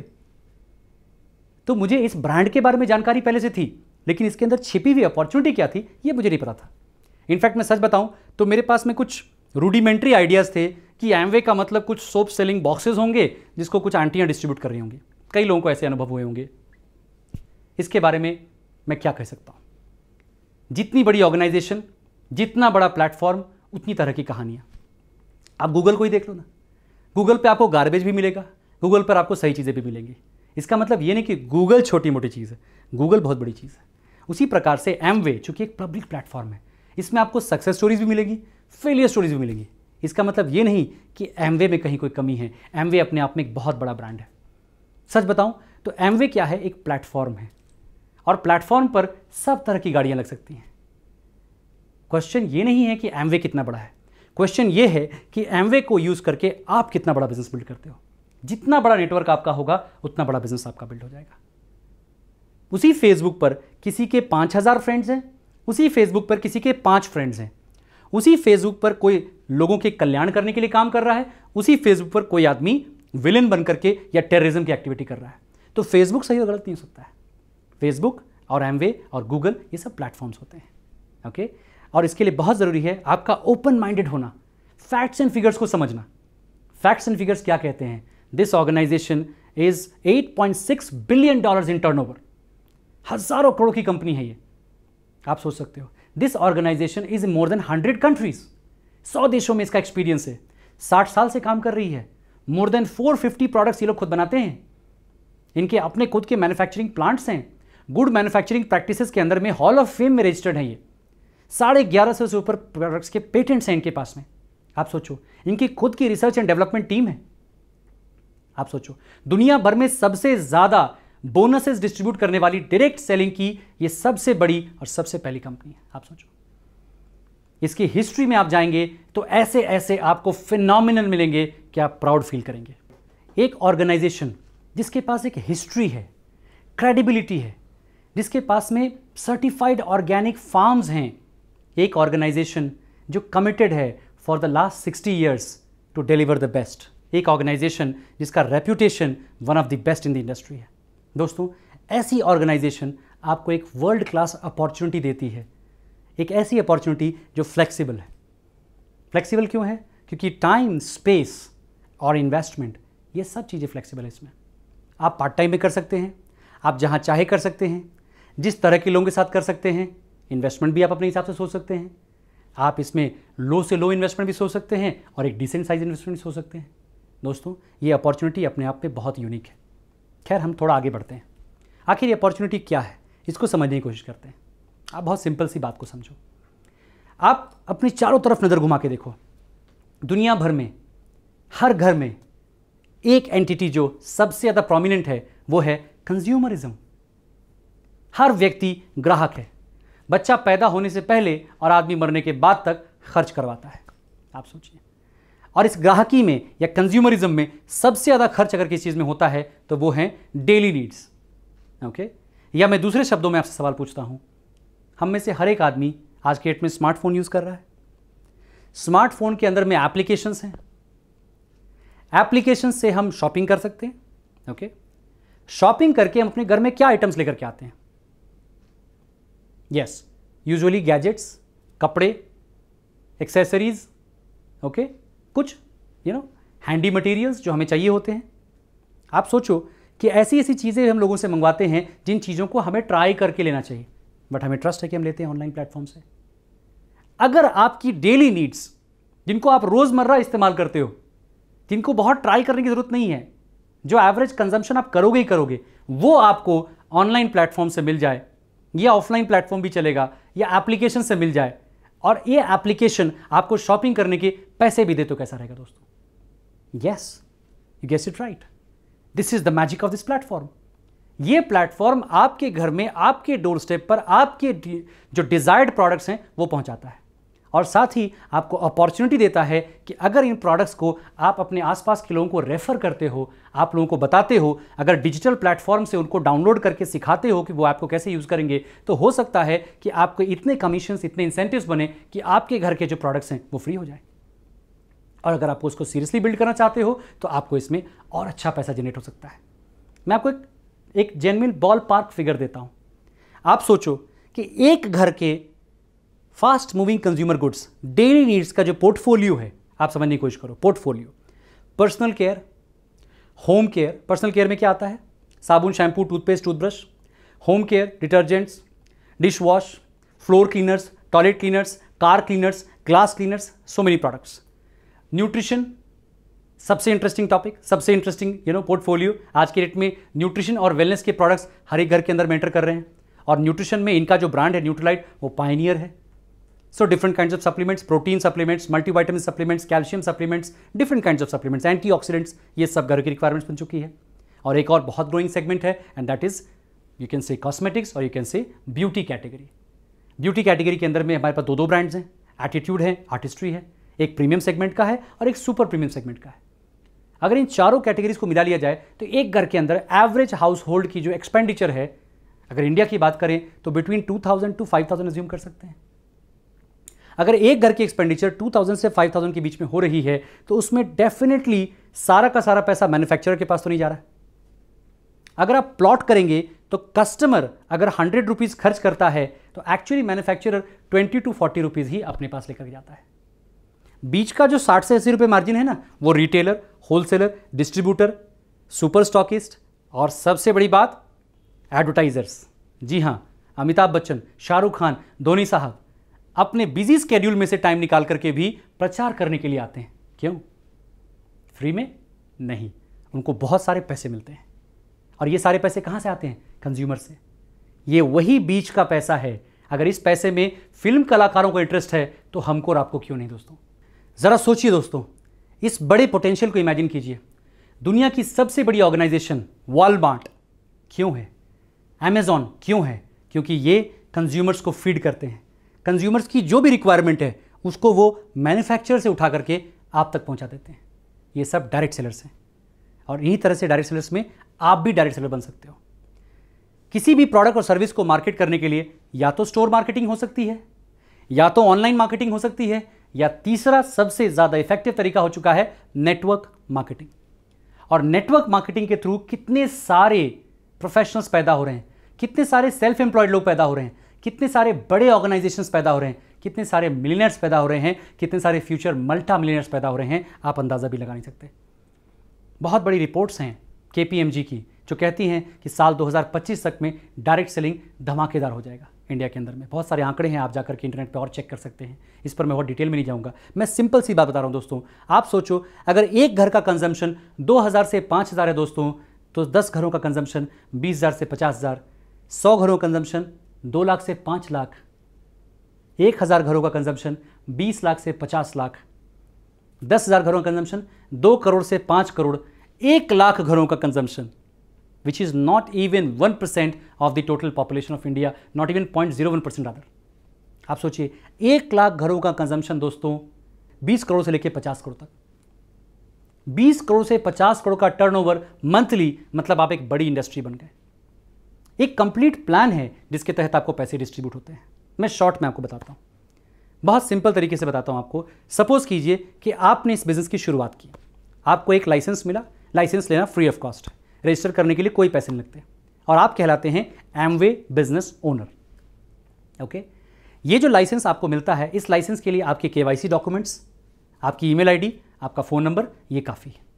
तो मुझे इस ब्रांड के बारे में जानकारी पहले से थी, लेकिन इसके अंदर छिपी हुई अपॉर्चुनिटी क्या थी ये मुझे नहीं पता था। इनफैक्ट मैं सच बताऊं तो मेरे पास में कुछ रूडिमेंट्री आइडियाज़ थे कि एमवे का मतलब कुछ सोप सेलिंग बॉक्सेस होंगे जिसको कुछ आंटियां डिस्ट्रीब्यूट कर रही होंगी। कई लोगों को ऐसे अनुभव हुए होंगे। इसके बारे में मैं क्या कह सकता हूं? जितनी बड़ी ऑर्गेनाइजेशन, जितना बड़ा प्लेटफॉर्म, उतनी तरह की कहानियां। आप गूगल को ही देख लो ना, गूगल पे आपको गार्बेज भी मिलेगा, गूगल पर आपको सही चीज़ें भी मिलेंगी। इसका मतलब ये नहीं कि गूगल छोटी मोटी चीज़ है, गूगल बहुत बड़ी चीज़ है। उसी प्रकार से एमवे चूंकि एक पब्लिक प्लेटफॉर्म है, इसमें आपको सक्सेस स्टोरीज भी मिलेगी, फेलियर स्टोरीज भी मिलेंगी। इसका मतलब ये नहीं कि एमवे में कहीं कोई कमी है। एमवे अपने आप में एक बहुत बड़ा ब्रांड है। सच बताऊं तो एमवे क्या है? एक प्लेटफॉर्म है, और प्लेटफॉर्म पर सब तरह की गाड़ियां लग सकती हैं। क्वेश्चन ये नहीं है कि एमवे कितना बड़ा है, क्वेश्चन ये है कि एमवे को यूज करके आप कितना बड़ा बिजनेस बिल्ड करते हो। जितना बड़ा नेटवर्क आपका होगा उतना बड़ा बिजनेस आपका बिल्ड हो जाएगा। उसी फेसबुक पर किसी के 5000 फ्रेंड्स हैं, उसी फेसबुक पर किसी के 5 फ्रेंड्स हैं, उसी फेसबुक पर कोई लोगों के कल्याण करने के लिए काम कर रहा है, उसी फेसबुक पर कोई आदमी विलेन बन करके या टेररिज्म की एक्टिविटी कर रहा है। तो फेसबुक सही और गलत नहीं हो सकता है। फेसबुक और एमवे और गूगल ये सब प्लेटफॉर्म्स होते हैं, ओके। और इसके लिए बहुत ज़रूरी है आपका ओपन माइंडेड होना, फैक्ट्स एंड फिगर्स को समझना। फैक्ट्स एंड फिगर्स क्या कहते हैं? This organisation is $8.6 billion in turnover. हजारों करोड़ की कंपनी है ये। आप सोच सकते हो, this organisation is in more than 100 countries. 100 देशों में इसका एक्सपीरियंस है। 60 साल से काम कर रही है। मोर देन 450 प्रोडक्ट्स ये लोग खुद बनाते हैं। इनके अपने खुद के मैन्युफैक्चरिंग प्लांट्स हैं। गुड मैन्युफैक्चरिंग प्रैक्टिसेस के अंदर में हॉल ऑफ फेम में रजिस्टर्ड है ये। 1150 से ऊपर प्रोडक्ट्स के पेटेंट्स हैं इनके पास में। आप सोचो, इनकी खुद की रिसर्च एंड डेवलपमेंट टीम है। आप सोचो, दुनिया भर में सबसे ज्यादा बोनसेस डिस्ट्रीब्यूट करने वाली डायरेक्ट सेलिंग की ये सबसे बड़ी और सबसे पहली कंपनी है। आप सोचो, इसकी हिस्ट्री में आप जाएंगे तो ऐसे ऐसे आपको फिनोमिनल मिलेंगे कि आप प्राउड फील करेंगे। एक ऑर्गेनाइजेशन जिसके पास एक हिस्ट्री है, क्रेडिबिलिटी है, जिसके पास में सर्टिफाइड ऑर्गेनिक फार्म्स हैं, एक ऑर्गेनाइजेशन जो कमिटेड है for the last 60 years to deliver the best, एक ऑर्गेनाइजेशन जिसका reputation one of the best in the industry है। दोस्तों, ऐसी ऑर्गेनाइजेशन आपको एक वर्ल्ड क्लास अपॉर्चुनिटी देती है, एक ऐसी अपॉर्चुनिटी जो फ्लेक्सिबल है। फ्लेक्सिबल क्यों है? क्योंकि टाइम, स्पेस और इन्वेस्टमेंट, ये सब चीज़ें फ्लेक्सिबल है इसमें। आप पार्ट टाइम में कर सकते हैं, आप जहाँ चाहे कर सकते हैं, जिस तरह के लोगों के साथ कर सकते हैं। इन्वेस्टमेंट भी आप अपने हिसाब से सोच सकते हैं। आप इसमें लो से लो इन्वेस्टमेंट भी सोच सकते हैं और एक डिसेंट साइज इन्वेस्टमेंट भी सोच सकते हैं। दोस्तों, ये अपॉर्चुनिटी अपने आप पे बहुत यूनिक है। खैर, हम थोड़ा आगे बढ़ते हैं। आखिर ये अपॉर्चुनिटी क्या है, इसको समझने की कोशिश करते हैं। आप बहुत सिंपल सी बात को समझो। आप अपनी चारों तरफ नज़र घुमा के देखो, दुनिया भर में हर घर में एक एंटिटी जो सबसे ज़्यादा प्रोमिनेंट है वो है कंज्यूमरिज्म। हर व्यक्ति ग्राहक है। बच्चा पैदा होने से पहले और आदमी मरने के बाद तक खर्च करवाता है। आप सोचिए, और इस ग्राहकी में या कंज्यूमरिज्म में सबसे ज़्यादा खर्च अगर किसी चीज़ में होता है तो वो है डेली नीड्स। ओके, या मैं दूसरे शब्दों में आपसे सवाल पूछता हूं, हम में से हर एक आदमी आज के डेट में स्मार्टफोन यूज़ कर रहा है। स्मार्टफोन के अंदर में एप्लीकेशंस हैं। एप्लीकेशन से हम शॉपिंग कर सकते हैं। ओके, शॉपिंग करके हम अपने घर में क्या आइटम्स लेकर के आते हैं? यस, यूजुअली गैजेट्स, कपड़े, एक्सेसरीज, ओके, कुछ हैंडी मटेरियल्स जो हमें चाहिए होते हैं। आप सोचो कि ऐसी ऐसी चीज़ें हम लोगों से मंगवाते हैं जिन चीज़ों को हमें ट्राई करके लेना चाहिए, बट हमें ट्रस्ट है कि हम लेते हैं ऑनलाइन प्लेटफॉर्म से। अगर आपकी डेली नीड्स, जिनको आप रोज़मर्रा इस्तेमाल करते हो, जिनको बहुत ट्राई करने की ज़रूरत नहीं है, जो एवरेज कंजम्पशन आप करोगे ही करोगे, वो आपको ऑनलाइन प्लेटफॉर्म से मिल जाए, या ऑफलाइन प्लेटफॉर्म भी चलेगा, या एप्लीकेशन से मिल जाए, और ये एप्लीकेशन आपको शॉपिंग करने के पैसे भी दे, तो कैसा रहेगा दोस्तों? Yes, you guess it right. This is the magic of this platform. ये प्लेटफॉर्म आपके घर में, आपके डोर स्टेप पर आपके जो डिजायर्ड प्रोडक्ट्स हैं वो पहुंचाता है, और साथ ही आपको अपॉर्चुनिटी देता है कि अगर इन प्रोडक्ट्स को आप अपने आसपास के लोगों को रेफर करते हो, आप लोगों को बताते हो, अगर डिजिटल प्लेटफॉर्म से उनको डाउनलोड करके सिखाते हो कि वो ऐप को कैसे यूज़ करेंगे, तो हो सकता है कि आपको इतने कमीशंस, इतने इंसेंटिव्स बने कि आपके घर के जो प्रोडक्ट्स हैं वो फ्री हो जाए। और अगर आप उसको सीरियसली बिल्ड करना चाहते हो तो आपको इसमें और अच्छा पैसा जनरेट हो सकता है। मैं आपको एक जेन्युइन बॉल पार्क फिगर देता हूं। आप सोचो कि एक घर के fast moving consumer goods, daily needs का जो पोर्टफोलियो है, आप समझने की कोशिश करो। Portfolio, personal care, home care. Personal care में क्या आता है? साबुन, shampoo, toothpaste, toothbrush. Home care, detergents, dish wash, floor cleaners, toilet cleaners, car cleaners, glass cleaners, so many products. Nutrition, सबसे इंटरेस्टिंग टॉपिक, सबसे इंटरेस्टिंग पोर्टफोलियो। आज के date में न्यूट्रिशन और वेलनेस के प्रोडक्ट्स हर एक घर के अंदर में एंटर कर रहे हैं, और न्यूट्रिशन में इनका जो ब्रांड है न्यूट्रीलाइट, वो पायनियर है। So different kinds of supplements, protein supplements, multivitamin supplements, calcium supplements, different kinds of supplements, antioxidants, ये सब घर की रिक्वायरमेंट्स बन चुकी है। और एक और बहुत ग्रोइंग सेगमेंट है, and that is you can say cosmetics, और you can say beauty category. Beauty category के अंदर में हमारे पास दो ब्रांड्स हैं, एटीट्यूड है, आर्टिस्ट्री है। एक प्रीमियम सेगमेंट का है और एक सुपर प्रीमियम सेगमेंट का है। अगर इन चारों कैटेगरीज को मिला लिया जाए तो एक घर के अंदर एवरेज हाउस होल्ड की जो एक्सपेंडिचर है, अगर इंडिया की बात करें तो बिटवीन 2000 to 5000 अज्यूम कर सकते हैं। अगर एक घर की एक्सपेंडिचर 2000 से 5000 के बीच में हो रही है तो उसमें डेफिनेटली सारा का सारा पैसा मैन्युफैक्चरर के पास तो नहीं जा रहा है। अगर आप प्लॉट करेंगे तो कस्टमर अगर 100 रुपीज़ खर्च करता है तो एक्चुअली मैन्युफैक्चरर 20 to 40 रुपीज़ ही अपने पास लेकर जाता है। बीच का जो 60 से 80 रुपये मार्जिन है ना, वो retailer, wholesaler, distributor, super stockist, और सबसे बड़ी बात एडवर्टाइजर्स। जी हाँ, अमिताभ बच्चन, शाहरुख खान, धोनी साहब अपने बिजी स्केड्यूल में से टाइम निकाल करके भी प्रचार करने के लिए आते हैं। क्यों? फ्री में नहीं, उनको बहुत सारे पैसे मिलते हैं। और ये सारे पैसे कहाँ से आते हैं? कंज्यूमर से। ये वही बीच का पैसा है। अगर इस पैसे में फिल्म कलाकारों को इंटरेस्ट है तो हमको और आपको क्यों नहीं दोस्तों। ज़रा सोचिए दोस्तों, इस बड़े पोटेंशियल को इमेजिन कीजिए। दुनिया की सबसे बड़ी ऑर्गेनाइजेशन वॉलमार्ट क्यों है, अमेजॉन क्यों है? क्योंकि ये कंज्यूमर्स को फीड करते हैं। कंज्यूमर्स की जो भी रिक्वायरमेंट है उसको वो मैन्युफैक्चरर से उठा करके आप तक पहुंचा देते हैं। ये सब डायरेक्ट सेलर्स हैं और इन्हीं तरह से डायरेक्ट सेलर्स में आप भी डायरेक्ट सेलर बन सकते हो। किसी भी प्रोडक्ट और सर्विस को मार्केट करने के लिए या तो स्टोर मार्केटिंग हो सकती है, या तो ऑनलाइन मार्केटिंग हो सकती है, या तीसरा सबसे ज़्यादा इफेक्टिव तरीका हो चुका है नेटवर्क मार्केटिंग। और नेटवर्क मार्केटिंग के थ्रू कितने सारे प्रोफेशनल्स पैदा हो रहे हैं, कितने सारे सेल्फ एम्प्लॉयड लोग पैदा हो रहे हैं, कितने सारे बड़े ऑर्गेनाइजेशंस पैदा हो रहे हैं, कितने सारे मिलियनर्स पैदा हो रहे हैं, कितने सारे फ्यूचर मल्टा मिलियनर्स पैदा हो रहे हैं, आप अंदाज़ा भी लगा नहीं सकते। बहुत बड़ी रिपोर्ट्स हैं KPMG की जो कहती हैं कि साल 2025 तक में डायरेक्ट सेलिंग धमाकेदार हो जाएगा इंडिया के अंदर में। बहुत सारे आंकड़े हैं, आप जाकर के इंटरनेट पे और चेक कर सकते हैं। इस पर मैं बहुत डिटेल में नहीं जाऊंगा, मैं सिंपल सी बात बता रहा हूं दोस्तों। आप सोचो, अगर एक घर का कंजम्पशन 2000 से 5000 है दोस्तों, तो 10 घरों का कंजम्पशन 20,000 से 50,000, 100 घरों का कंजम्पशन 2 लाख से 5 लाख, 1000 घरों का कंजम्पशन 20 लाख से 50 लाख, 10,000 घरों का कंजम्पशन 2 करोड़ से 5 करोड़, 1 लाख घरों का consumption which is not even 1% of the total population of India, not even 0.01% rather। आप सोचिए 1 लाख घरों का कंजम्पशन दोस्तों 20 करोड़ से लेकर 50 करोड़ तक, 20 करोड़ से 50 करोड़ का टर्नओवर मंथली, मतलब आप एक बड़ी इंडस्ट्री बन गए। एक कंप्लीट प्लान है जिसके तहत आपको पैसे डिस्ट्रीब्यूट होते हैं। मैं शॉर्ट में आपको बताता हूं, बहुत सिंपल तरीके से बताता हूं आपको। सपोज कीजिए कि आपने इस बिजनेस की शुरुआत की, आपको एक लाइसेंस मिला, लाइसेंस लेना फ्री ऑफ कॉस्ट है, रजिस्टर करने के लिए कोई पैसे नहीं लगते, और आप कहलाते हैं एमवे बिजनेस ओनर। ओके, ये जो लाइसेंस आपको मिलता है, इस लाइसेंस के लिए आपके KYC डॉक्यूमेंट्स, आपकी ईमेल आईडी, आपका फ़ोन नंबर, ये काफ़ी है।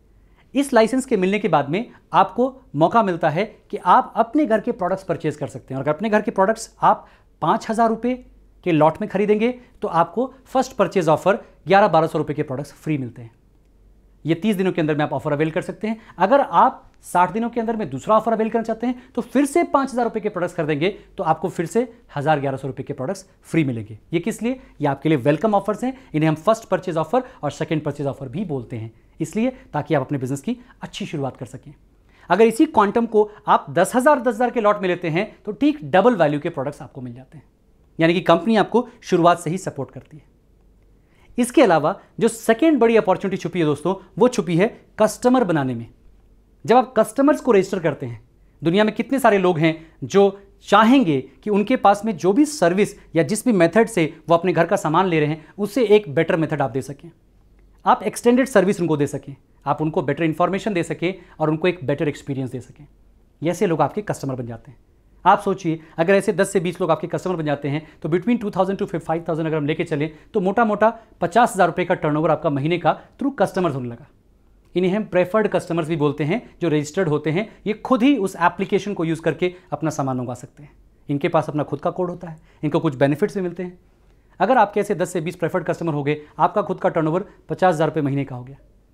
इस लाइसेंस के मिलने के बाद में आपको मौका मिलता है कि आप अपने घर के प्रोडक्ट्स परचेज कर सकते हैं। और अगर अपने घर के प्रोडक्ट्स आप 5,000 रुपये के लॉट में खरीदेंगे तो आपको फर्स्ट परचेज ऑफर 1100-1200 रुपये के प्रोडक्ट्स फ्री मिलते हैं। ये 30 दिनों के अंदर में आप ऑफर अवेल कर सकते हैं। अगर आप 60 दिनों के अंदर में दूसरा ऑफर अवेल करना चाहते हैं तो फिर से 5,000 रुपये के प्रोडक्ट्स खरीदेंगे तो आपको फिर से 1,000-1,100 रुपये के प्रोडक्ट्स फ्री मिलेंगे। ये किस लिए? ये आपके लिए वेलकम ऑफर्स हैं। इन्हें हम फर्स्ट परचेज ऑफर और सेकंड परचेज ऑफर भी बोलते हैं, इसलिए ताकि आप अपने बिजनेस की अच्छी शुरुआत कर सकें। अगर इसी क्वांटम को आप 10,000 के लॉट में लेते हैं तो ठीक डबल वैल्यू के प्रोडक्ट्स आपको मिल जाते हैं, यानी कि कंपनी आपको शुरुआत से ही सपोर्ट करती है। इसके अलावा जो सेकेंड बड़ी अपॉर्चुनिटी छुपी है दोस्तों, वो छुपी है कस्टमर बनाने में। जब आप कस्टमर्स को रजिस्टर करते हैं, दुनिया में कितने सारे लोग हैं जो चाहेंगे कि उनके पास में जो भी सर्विस या जिस भी मेथड से वो अपने घर का सामान ले रहे हैं उससे एक बेटर मेथड आप दे सकें, आप एक्सटेंडेड सर्विस उनको दे सकें, आप उनको बेटर इंफॉर्मेशन दे सकें और उनको एक बेटर एक्सपीरियंस दे सकें। ऐसे लोग आपके कस्टमर बन जाते हैं। आप सोचिए, अगर ऐसे 10 से 20 लोग आपके कस्टमर बन जाते हैं तो बिटवीन 2,000 टू 5,000 अगर हम लेके चलें तो मोटा मोटा 50,000 रुपये का टर्नओवर आपका महीने का थ्रू कस्टमर्स होने लगा। इन्हें हम प्रेफर्ड कस्टमर्स भी बोलते हैं, जो रजिस्टर्ड होते हैं। ये खुद ही उस एप्लीकेशन को यूज़ करके अपना सामान मंगवा सकते हैं। इनके पास अपना खुद का कोड होता है, इनको कुछ बेनिफिट्स भी मिलते हैं। अगर आपके ऐसे 10 से 20 प्रेफर्ड कस्टमर हो गए, आपका खुद का टर्नओवर 50,000 रुपये महीने का हो गया।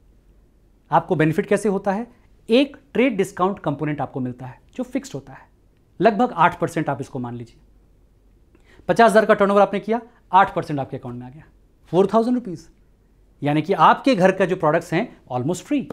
आपको बेनिफिट कैसे होता है? एक ट्रेड डिस्काउंट कंपोनेंट आपको मिलता है जो फिक्स्ड होता है, लगभग 8% आप इसको मान लीजिए। 50,000 का टर्नओवर आपने किया, 8% आपके अकाउंट में आ गया, 4,000 रुपीज़, यानी कि आपके घर का जो प्रोडक्ट्स हैं ऑलमोस्ट फ्री।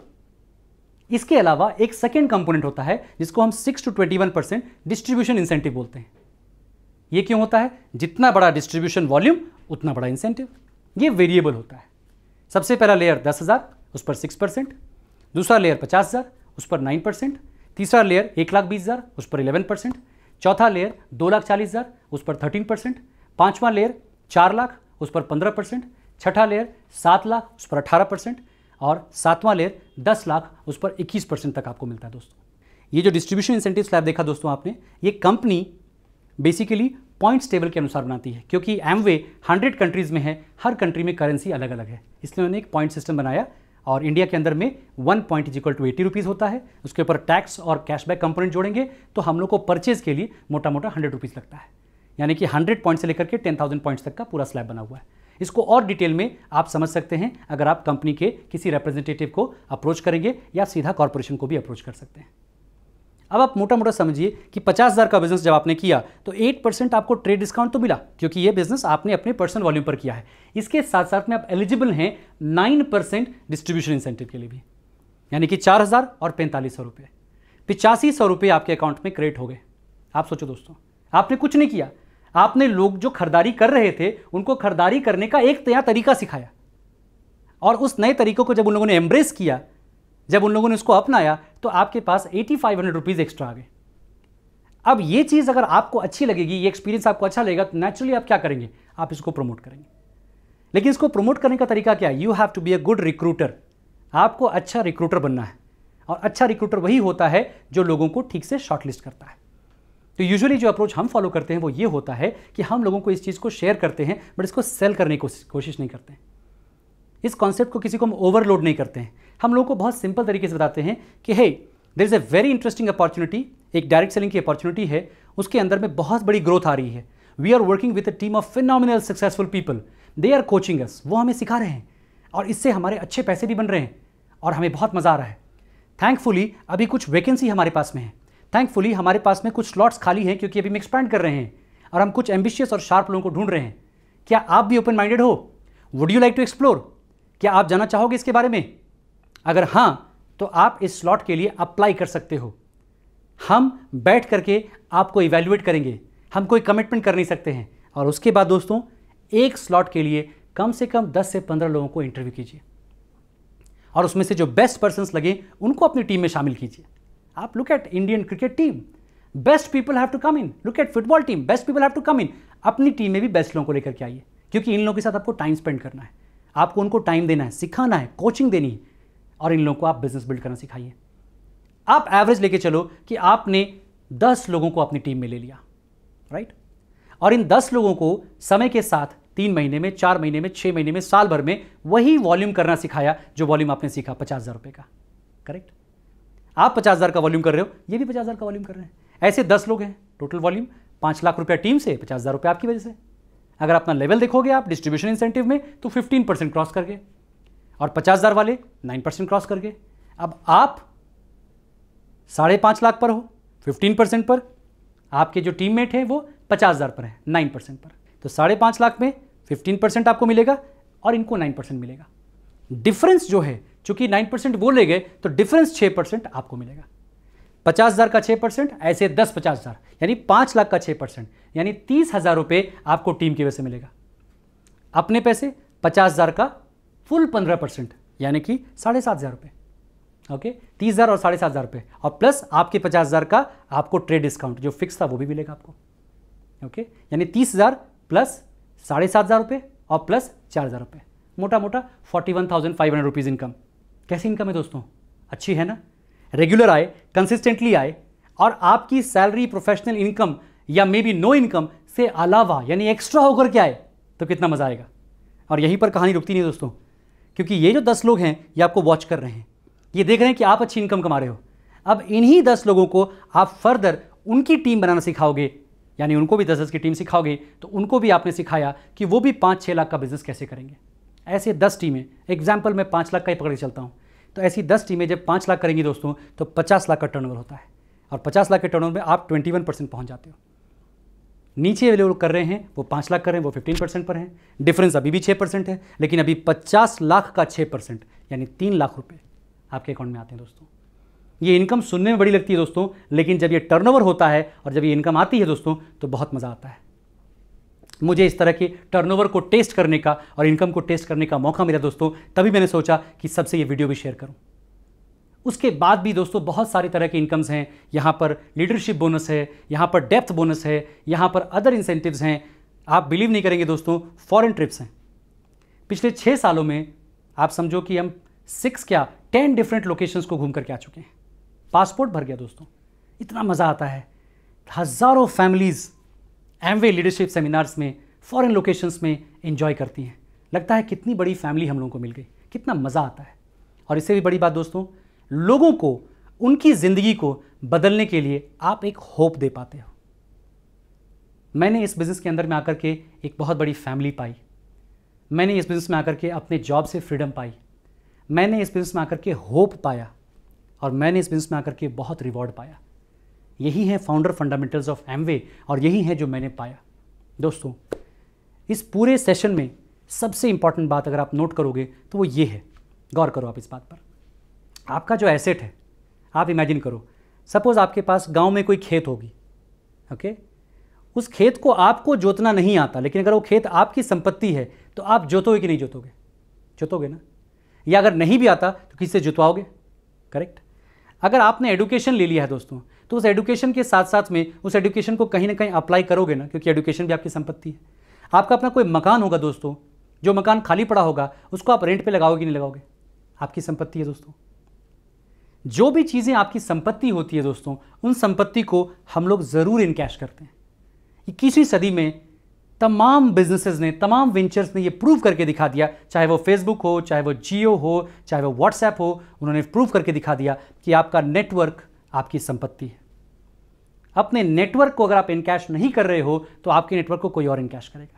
इसके अलावा एक सेकेंड कंपोनेंट होता है जिसको हम 6 to 21% डिस्ट्रीब्यूशन इंसेंटिव बोलते हैं। ये क्यों होता है? जितना बड़ा डिस्ट्रीब्यूशन वॉल्यूम उतना बड़ा इंसेंटिव। ये वेरिएबल होता है। सबसे पहला लेयर 10,000, उस पर 6%, दूसरा लेयर 50,000, उस पर 9%, तीसरा लेयर 1,20,000, उस पर 11%, चौथा लेयर 2,40,000, उस पर 13%, पांचवा लेयर 4 लाख, उस पर 15%, छठा लेयर 7 लाख, उस पर 18%, और सातवां लेयर 10 लाख, उस पर 21% तक आपको मिलता है दोस्तों। ये जो डिस्ट्रीब्यूशन इंसेंटिव स्लैब देखा दोस्तों आपने, ये कंपनी बेसिकली पॉइंट्स टेबल के अनुसार बनाती है, क्योंकि एमवे 100 कंट्रीज़ में है, हर कंट्री में करेंसी अलग अलग है, इसलिए उन्होंने एक पॉइंट सिस्टम बनाया। और इंडिया के अंदर में 1 पॉइंट = 80 रुपीज़ होता है। उसके ऊपर टैक्स और कैशबैक कंपोनेंट जोड़ेंगे तो हम लोग को परचेज के लिए मोटा मोटा 100 रुपीज़ लगता है, यानी कि 100 पॉइंट से लेकर के 10,000 पॉइंट्स तक का पूरा स्लैब बना हुआ है। इसको और डिटेल में आप समझ सकते हैं अगर आप कंपनी के किसी रिप्रेजेंटेटिव को अप्रोच करेंगे या सीधा कॉर्पोरेशन को भी अप्रोच कर सकते हैं। अब आप मोटा मोटा समझिए कि 50,000 का बिजनेस जब आपने किया तो 8% आपको ट्रेड डिस्काउंट तो मिला, क्योंकि ये बिजनेस आपने अपने पर्सनल वॉल्यूम पर किया है। इसके साथ साथ में आप एलिजिबल हैं 9% डिस्ट्रीब्यूशन इंसेंटिव के लिए भी, यानी कि 4,000 और 4500 रुपये, 8500 रुपये आपके अकाउंट में क्रेडिट हो गए। आप सोचो दोस्तों, आपने कुछ नहीं किया, आपने लोग जो खरीदारी कर रहे थे उनको खरीदारी करने का एक नया तरीका सिखाया, और उस नए तरीकों को जब उन लोगों ने एम्ब्रेस किया, जब उन लोगों ने उसको अपनाया, तो आपके पास 8500 रुपीज़ एक्स्ट्रा आ गए। अब ये चीज़ अगर आपको अच्छी लगेगी, ये एक्सपीरियंस आपको अच्छा लगेगा, तो नेचुरली आप क्या करेंगे, आप इसको प्रमोट करेंगे। लेकिन इसको प्रमोट करने का तरीका क्या है? You have to be a good recruiter. आपको अच्छा रिक्रूटर बनना है, और अच्छा रिक्रूटर वही होता है जो लोगों को ठीक से शॉर्टलिस्ट करता है। तो यूजुअली जो अप्रोच हम फॉलो करते हैं वो ये होता है कि हम लोगों को इस चीज़ को शेयर करते हैं, बट इसको सेल करने की कोशिश नहीं करते हैं। इस कॉन्सेप्ट को किसी को हम ओवरलोड नहीं करते हैं। हम लोगों को बहुत सिंपल तरीके से बताते हैं कि hey, there is a very interesting opportunity, एक डायरेक्ट सेलिंग की अपॉर्चुनिटी है, उसके अंदर में बहुत बड़ी ग्रोथ आ रही है। We are working with a team of phenomenal successful people, they are coaching us, वो हमें सिखा रहे हैं, और इससे हमारे अच्छे पैसे भी बन रहे हैं और हमें बहुत मज़ा आ रहा है। थैंकफुली अभी कुछ वैकेंसी हमारे पास में है, थैंकफुली हमारे पास में कुछ स्लॉट्स खाली हैं, क्योंकि अभी हम एक्सपैंड कर रहे हैं और हम कुछ एम्बिशियस और शार्प लोगों को ढूंढ रहे हैं। क्या आप भी ओपन माइंडेड हो? Would you like to explore? क्या आप जानना चाहोगे इसके बारे में? अगर हाँ, तो आप इस स्लॉट के लिए अप्लाई कर सकते हो। हम बैठ करके आपको इवैल्यूएट करेंगे, हम कोई कमिटमेंट कर नहीं सकते हैं, और उसके बाद दोस्तों एक स्लॉट के लिए कम से कम 10 से 15 लोगों को इंटरव्यू कीजिए, और उसमें से जो बेस्ट पर्सन्स लगे उनको अपनी टीम में शामिल कीजिए। आप look at Indian cricket team, best people have to come in. Look at football team, best people have to come in. अपनी टीम में भी बेस्ट लोगों को लेकर के आइए, क्योंकि इन लोगों के साथ आपको टाइम स्पेंड करना है, आपको उनको टाइम देना है, सिखाना है, कोचिंग देनी है, और इन लोगों को आप बिजनेस बिल्ड करना सिखाइए। आप एवरेज लेके चलो कि आपने 10 लोगों को अपनी टीम में ले लिया, राइट, और इन 10 लोगों को समय के साथ 3 महीने में, 4 महीने में, 6 महीने में, साल भर में वही वॉल्यूम करना सिखाया जो वॉल्यूम आपने सीखा 50,000 रुपये का। करेक्ट? आप 50,000 का वॉल्यूम कर रहे हो, ये भी 50,000 का वॉल्यूम कर रहे हैं। ऐसे 10 लोग हैं, टोटल वॉल्यूम 5 लाख रुपया टीम से, 50,000 रुपये आपकी वजह से। अगर अपना लेवल देखोगे आप डिस्ट्रीब्यूशन इंसेंटिव में, तो 15% क्रॉस कर गए, और 50,000 वाले 9% क्रॉस कर गए। अब आप 5.5 लाख पर हो 15% पर, आपके जो टीममेट हैं वो 50,000 पर है 9% पर, तो 5.5 लाख में 15% आपको मिलेगा और इनको 9% मिलेगा। डिफरेंस जो है, चूंकि 9% वो ले गए, तो डिफरेंस 6% आपको मिलेगा। 50,000 का 6%, ऐसे 10 50,000, यानी 5 लाख का 6%, यानी 30,000 रुपये आपको टीम की वजह से मिलेगा। अपने पैसे 50,000 का फुल 15%, यानी कि 7,500 रुपये। ओके, 30,000 और 7,500 रुपये, और प्लस आपके 50,000 का आपको ट्रेड डिस्काउंट जो फिक्स था वो भी मिलेगा आपको। ओके, यानी 30,000 प्लस 7,500 रुपये और प्लस 4,000 रुपये, मोटा मोटा 41,500 रुपीज़ इनकम। कैसी इनकम है दोस्तों? अच्छी है ना? रेगुलर आए, कंसिस्टेंटली आए, और आपकी सैलरी, प्रोफेशनल इनकम या मे बी नो इनकम से अलावा, यानी एक्स्ट्रा होकर के आए, तो कितना मज़ा आएगा। और यहीं पर कहानी रुकती नहीं दोस्तों, क्योंकि ये जो 10 लोग हैं ये आपको वॉच कर रहे हैं, ये देख रहे हैं कि आप अच्छी इनकम कमा रहे हो। अब इन्हीं 10 लोगों को आप फर्दर उनकी टीम बनाना सिखाओगे, यानी उनको भी 10-10 की टीम सिखाओगे, तो उनको भी आपने सिखाया कि वो भी 5-6 लाख का बिजनेस कैसे करेंगे। ऐसे 10 टीमें, एग्जाम्पल मैं 5 लाख का ही पकड़ के चलता हूँ, तो ऐसी 10 टीमें जब 5 लाख करेंगी दोस्तों, तो 50 लाख का टर्नओवर होता है, और 50 लाख के टर्नओवर में आप 21% पहुँच जाते हो। नीचे वाले लोग कर रहे हैं वो 5 लाख कर रहे हैं, वो 15% पर हैं, डिफरेंस अभी भी 6% है, लेकिन अभी 50 लाख का 6%, यानी 3 लाख रुपए आपके अकाउंट में आते हैं दोस्तों। ये इनकम सुनने में बड़ी लगती है दोस्तों, लेकिन जब ये टर्नओवर होता है और जब ये इनकम आती है दोस्तों, तो बहुत मज़ा आता है। मुझे इस तरह के टर्नओवर को टेस्ट करने का और इनकम को टेस्ट करने का मौका मिला दोस्तों, तभी मैंने सोचा कि सबसे ये वीडियो भी शेयर करूं। उसके बाद भी दोस्तों बहुत सारी तरह के इनकम्स हैं। यहाँ पर लीडरशिप बोनस है, यहाँ पर डेप्थ बोनस है, यहाँ पर अदर इंसेंटिव्स हैं। आप बिलीव नहीं करेंगे दोस्तों, फॉरेन ट्रिप्स हैं। पिछले 6 सालों में आप समझो कि हम 10 डिफरेंट लोकेशंस को घूम करके आ चुके हैं। पासपोर्ट भर गया दोस्तों, इतना मज़ा आता है। हज़ारों फैमिलीज़ एमवे लीडरशिप सेमिनार्स में, फॉरेन लोकेशंस में एंजॉय करती हैं। लगता है कितनी बड़ी फैमिली हम लोगों को मिल गई, कितना मज़ा आता है। और इससे भी बड़ी बात दोस्तों, लोगों को उनकी ज़िंदगी को बदलने के लिए आप एक होप दे पाते हो। मैंने इस बिज़नेस के अंदर में आकर के एक बहुत बड़ी फैमिली पाई। मैंने इस बिज़नेस में आकर के अपने जॉब से फ्रीडम पाई। मैंने इस बिज़नेस में आकर के होप पाया, और मैंने इस बिज़नेस में आकर के बहुत रिवॉर्ड पाया। यही है फाउंडर फंडामेंटल्स ऑफ एमवे और यही है जो मैंने पाया। दोस्तों, इस पूरे सेशन में सबसे इंपॉर्टेंट बात अगर आप नोट करोगे तो वो ये है, गौर करो आप इस बात पर। आपका जो एसेट है, आप इमेजिन करो, सपोज आपके पास गांव में कोई खेत होगी, ओके, उस खेत को आपको जोतना नहीं आता, लेकिन अगर वो खेत आपकी संपत्ति है तो आप जोतोगे कि नहीं जोतोगे? जोतोगे ना। या अगर नहीं भी आता तो किससे जुतवाओगे? करेक्ट। अगर आपने एडुकेशन ले लिया है दोस्तों, तो उस एडुकेशन के साथ साथ में उस एडुकेशन को कहीं ना कहीं अप्लाई करोगे ना, क्योंकि एडुकेशन भी आपकी संपत्ति है। आपका अपना कोई मकान होगा दोस्तों, जो मकान खाली पड़ा होगा उसको आप रेंट पे लगाओगे कि नहीं लगाओगे? आपकी संपत्ति है दोस्तों। जो भी चीज़ें आपकी संपत्ति होती है दोस्तों, उन संपत्ति को हम लोग ज़रूर इनकैश करते हैं। 21वीं सदी में तमाम बिजनेसेस ने, तमाम वेंचर्स ने ये प्रूव करके दिखा दिया, चाहे वो फेसबुक हो, चाहे वो जियो हो, चाहे वो व्हाट्सएप हो, उन्होंने प्रूव करके दिखा दिया कि आपका नेटवर्क आपकी संपत्ति है। अपने नेटवर्क को अगर आप इनकैश नहीं कर रहे हो तो आपके नेटवर्क को कोई और इनकैश करेगा।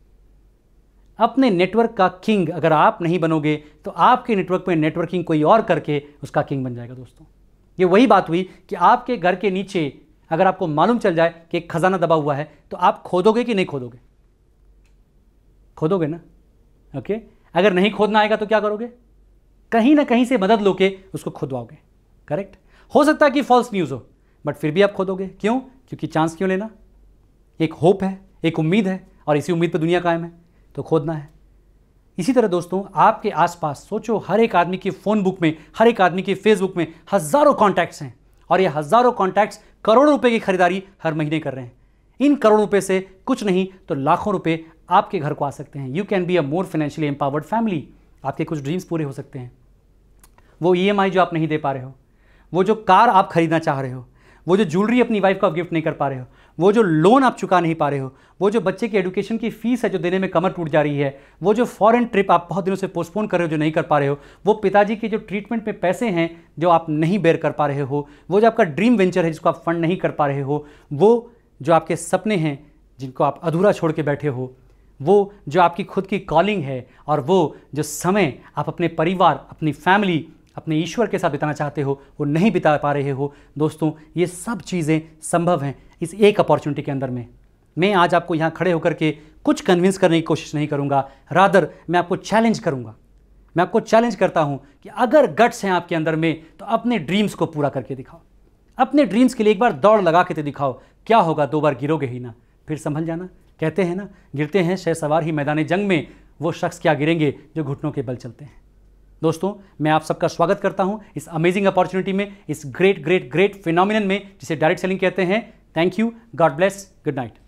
अपने नेटवर्क का किंग अगर आप नहीं बनोगे तो आपके नेटवर्क में नेटवर्किंग कोई और करके उसका किंग बन जाएगा दोस्तों। ये वही बात हुई कि आपके घर के नीचे अगर आपको मालूम चल जाए कि एक खजाना दबा हुआ है तो आप खोदोगे कि नहीं खोदोगे? खोदोगे ना, ओके। अगर नहीं खोदना आएगा तो क्या करोगे? कहीं ना कहीं से मदद लोगे, उसको खुदवाओगे। करेक्ट। हो सकता है कि फॉल्स न्यूज़ हो, बट फिर भी आप खोदोगे। क्यों? क्योंकि चांस क्यों लेना? एक होप है, एक उम्मीद है, और इसी उम्मीद पर दुनिया कायम है, तो खोदना है। इसी तरह दोस्तों, आपके आसपास सोचो, हर एक आदमी की फ़ोन बुक में, हर एक आदमी की फेसबुक में हज़ारों कॉन्टैक्ट्स हैं, और ये हज़ारों कॉन्टैक्ट्स करोड़ों रुपए की खरीदारी हर महीने कर रहे हैं। इन करोड़ों रुपए से कुछ नहीं तो लाखों रुपए आपके घर को आ सकते हैं। You can be a more financially empowered family. आपके कुछ ड्रीम्स पूरे हो सकते हैं। वो EMI जो आप नहीं दे पा रहे हो, वो जो कार आप खरीदना चाह रहे हो, वो जो ज्वेलरी अपनी वाइफ को आप गिफ्ट नहीं कर पा रहे हो, वो जो लोन आप चुका नहीं पा रहे हो, वो जो बच्चे की एजुकेशन की फीस है जो देने में कमर टूट जा रही है, वो जो फॉरेन ट्रिप आप बहुत दिनों से पोस्टपोन कर रहे हो जो नहीं कर पा रहे हो, वो पिताजी के जो ट्रीटमेंट में पैसे हैं जो आप नहीं बेयर कर पा रहे हो, वो जो आपका ड्रीम वेंचर है जिसको आप फंड नहीं कर पा रहे हो, वो जो आपके सपने हैं जिनको आप अधूरा छोड़ के बैठे हो, वो जो आपकी खुद की कॉलिंग है, और वो जो समय आप अपने परिवार, अपनी फैमिली, अपने ईश्वर के साथ बिताना चाहते हो, वो नहीं बिता पा रहे हो। दोस्तों, ये सब चीज़ें संभव हैं इस एक अपॉर्चुनिटी के अंदर में। मैं आज आपको यहाँ खड़े होकर के कुछ कन्विंस करने की कोशिश नहीं करूँगा, रादर मैं आपको चैलेंज करूँगा। मैं आपको चैलेंज करता हूँ कि अगर गट्स हैं आपके अंदर में तो अपने ड्रीम्स को पूरा करके दिखाओ। अपने ड्रीम्स के लिए एक बार दौड़ लगा के तो दिखाओ। क्या होगा, 2 बार गिरोगे ही ना, फिर संभल जाना। कहते हैं ना, गिरते हैं शहसवार ही मैदान जंग में, वो शख्स क्या गिरेंगे जो घुटनों के बल चलते हैं। दोस्तों, मैं आप सबका स्वागत करता हूं इस अमेजिंग अपॉर्चुनिटी में, इस ग्रेट फिनोमिनन में जिसे डायरेक्ट सेलिंग कहते हैं। Thank you, God bless, good night.